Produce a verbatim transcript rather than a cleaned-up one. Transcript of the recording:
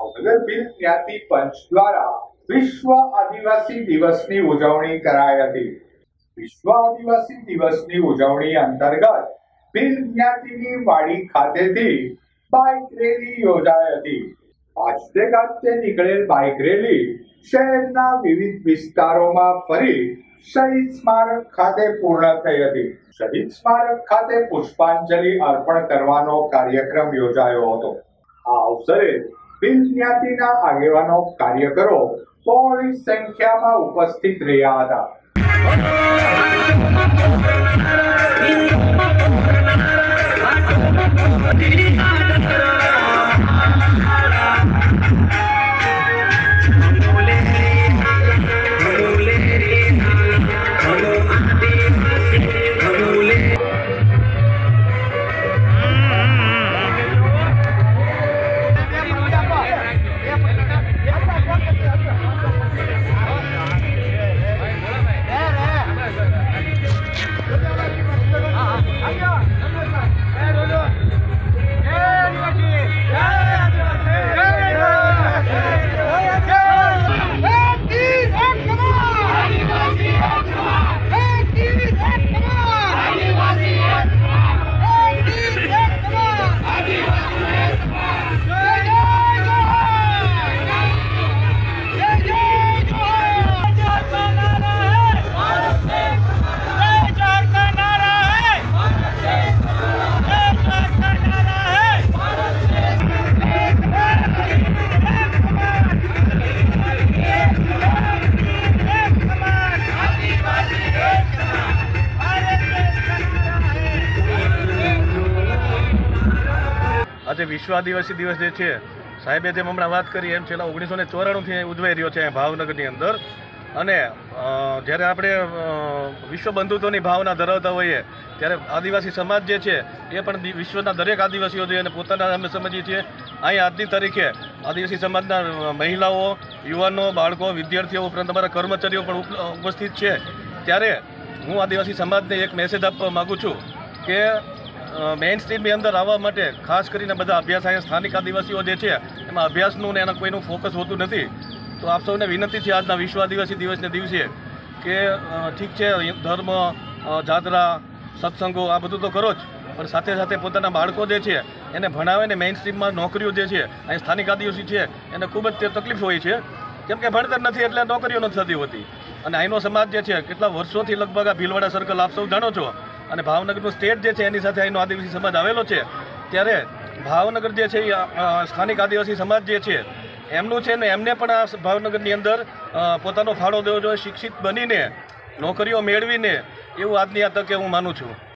ભાવનગર જ્ઞાતિ પંચ દ્વારા વિશ્વ આદિવાસી દિવસની ઉજવણી કરાઈ હતી। વિશ્વ આદિવાસી દિવસની ઉજવણી અંતર્ગત ભીલ જ્ઞાતિની વાડી ખાતેથી બાઇક રેલી યોજાઈ હતી। આજતે ગાજતે નીકળેલ બાઇક રેલી શહેરના વિવિધ વિસ્તારોમાં ફરી શહીદ સ્મારક ખાતે પૂર્ણ થઈ હતી। શહીદ સ્મારક ખાતે પુષ્પાંજલિ અર્પણ કરવાનો કાર્યક્રમ યોજાયો હતો। આ અવસરે ભીલ જ્ઞાતિના આગેવાનો કાર્યકરો બહોળી સંખ્યામાં ઉપસ્થિત રહ્યા હતા। આજે વિશ્વ આદિવાસી દિવસ જે છે, સાહેબે જેમ હમણાં વાત કરી એમ છેલ્લા ઓગણીસો ને ચોરાણુંથી ઉજવાઈ રહ્યો છે ભાવનગરની અંદર। અને જ્યારે આપણે વિશ્વ બંધુત્વની ભાવના ધરાવતા હોઈએ ત્યારે આદિવાસી સમાજ જે છે એ પણ વિશ્વના દરેક આદિવાસીઓ છે અને પોતાના અમે સમજીએ છીએ। અહીં આજની તારીખે આદિવાસી સમાજના મહિલાઓ, યુવાનો, બાળકો, વિદ્યાર્થીઓ ઉપરાંત અમારા કર્મચારીઓ પણ ઉપસ્થિત છે। ત્યારે હું આદિવાસી સમાજને એક મેસેજ આપવા માગું છું કે મેઇન સ્ટ્રીમની અંદર આવવા માટે ખાસ કરીને બધા અભ્યાસ અહીંયા સ્થાનિક આદિવાસીઓ જે છે એમાં અભ્યાસનું ને એના કોઈનું ફોકસ હોતું નથી। તો આપ સૌને વિનંતી છે આજના વિશ્વ આદિવાસી દિવસને દિવસે કે ઠીક છે, ધર્મ, જાત્રા, સત્સંગો આ બધું તો કરો જ, પણ સાથે સાથે પોતાના બાળકો જે છે એને ભણાવે ને મેઇન સ્ટ્રીમમાં નોકરીઓ જે છે અહીં સ્થાનિક આદિવાસી છે એને ખૂબ જ તકલીફ હોય છે, કેમ કે ભણતર નથી એટલે નોકરીઓ નથી થતી હોતી। અને અહીંનો સમાજ જે છે કેટલા વર્ષોથી લગભગ આ ભીલવાડા સર્કલ આપ સૌ જાણો છો, અને ભાવનગરનું સ્ટેટ જે છે એની સાથે અહીંનો આદિવાસી સમાજ આવેલો છે। ત્યારે ભાવનગર જે છે એ સ્થાનિક આદિવાસી સમાજ જે છે એમનું છે ને એમને પણ આ ભાવનગરની અંદર પોતાનો ફાળો દેવો જોઈએ, શિક્ષિત બનીને નોકરીઓ મેળવીને, એવું આજની આ તકે હું માનું છું।